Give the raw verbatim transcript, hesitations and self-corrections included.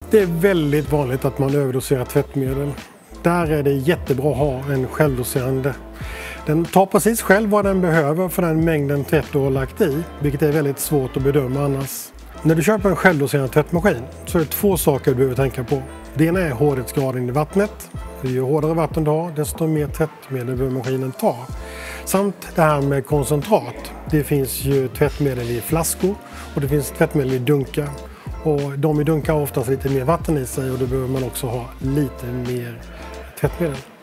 Det är väldigt vanligt att man överdoserar tvättmedel. Där är det jättebra att ha en självdoserande. Den tar precis själv vad den behöver för den mängden tvätt du har lagt i, vilket är väldigt svårt att bedöma annars. När du köper en självdoserande tvättmaskin så är det två saker du behöver tänka på. Det ena är hårdhetsgraden i vattnet. Ju hårdare vatten du har, desto mer tvättmedel behöver maskinen ta. Samt det här med koncentrat. Det finns ju tvättmedel i flaskor och det finns tvättmedel i dunkar. Och de i dunkar har oftast lite mer vatten i sig och då behöver man också ha lite mer tvättmedel.